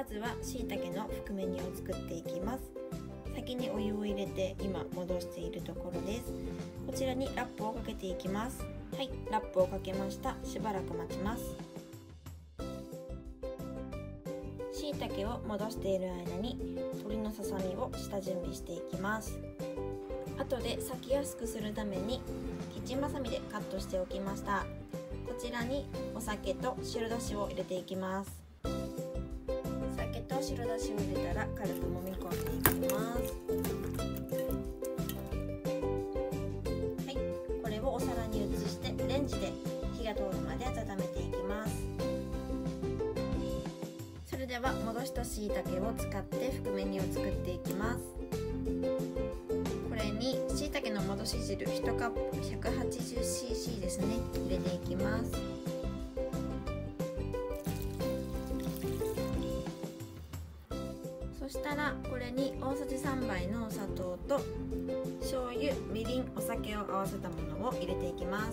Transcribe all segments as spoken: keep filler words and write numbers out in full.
まずは椎茸の含め煮を作っていきます。先にお湯を入れて今戻しているところです。こちらにラップをかけていきます。はい、ラップをかけました。しばらく待ちます。椎茸を戻している間に鶏のささみを下準備していきます。後で裂きやすくするためにキッチンバサミでカットしておきました。こちらにお酒と白だしを入れていきます。酒と白だしを入れたら軽く揉み込んでいきます。はい、これをお皿に移してレンジで火が通るまで温めていきます。それでは戻した椎茸を使って含め煮を作っていきます。これに椎茸の戻し汁いちカップ ひゃくはちじゅうシーシー ですね、入れていきます。そしたらこれに大さじさんばいのお砂糖と醤油、みりん、お酒を合わせたものを入れていきます。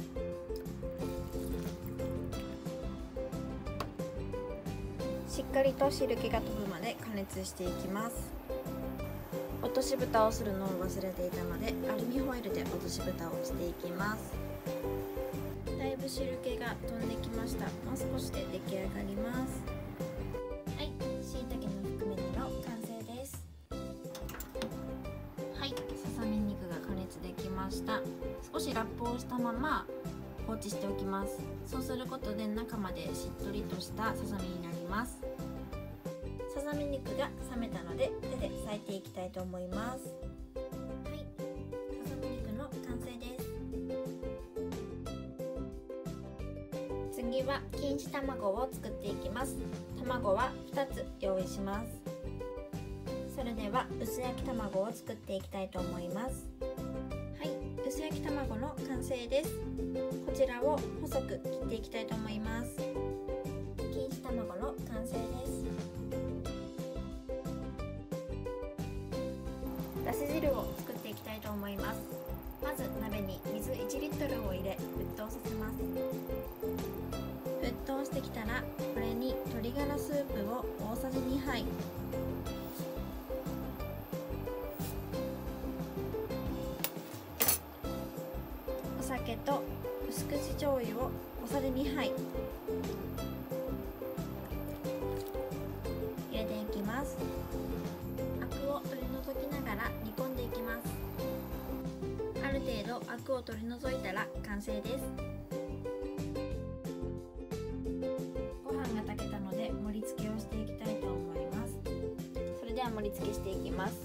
しっかりと汁気が飛ぶまで加熱していきます。落とし蓋をするのを忘れていたのでアルミホイルで落とし蓋をしていきます。だいぶ汁気が飛んできました。もう少しで出来上がります。はい、椎茸の含め煮の完成です。はい、ささみ肉が加熱できました。少しラップをしたまま放置しておきます。そうすることで中までしっとりとしたささみになります。ささみ肉が冷めたので手で裂いていきたいと思います。はい、ささみ肉の完成です。次は錦糸卵を作っていきます。卵はふたつ用意します。それでは薄焼き卵を作っていきたいと思います。はい、薄焼き卵の完成です。こちらを細く切っていきたいと思います。錦糸卵の完成です。だし汁を作っていきたいと思います。まず鍋に水いちリットルを入れ沸騰させます。沸騰してきたらこれに鶏ガラスープを大さじにはい、お酒と薄口醤油を小さじにはい入れていきます。アクを取り除きながら煮込んでいきます。ある程度アクを取り除いたら完成です。ご飯が炊けたので盛り付けをしていきたいと思います。それでは盛り付けしていきます。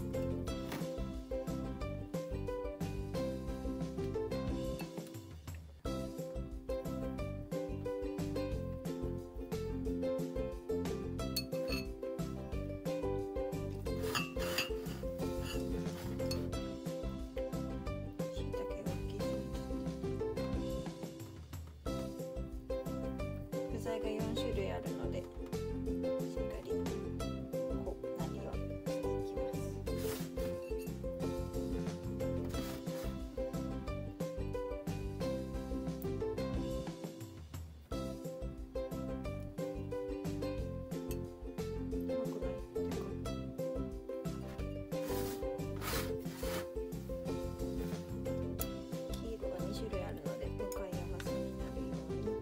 具材がよんしゅるいあるのでしっかりこうなるようにしていきます。黄色がにしゅるいあるので向かい合わせになるように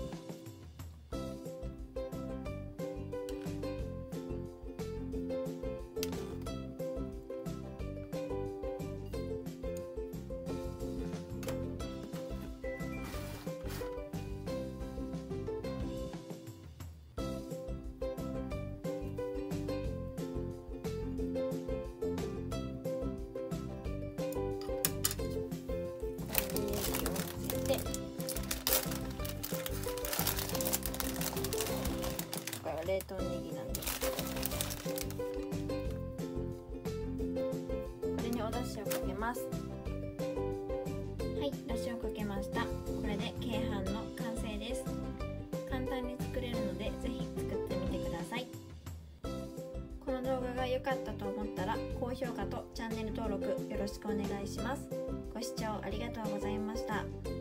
冷凍ネギなんですけど、これにお出汁をかけます。はい、出汁をかけました。これで鶏飯の完成です。簡単に作れるのでぜひ作ってみてください。この動画が良かったと思ったら高評価とチャンネル登録よろしくお願いします。ご視聴ありがとうございました。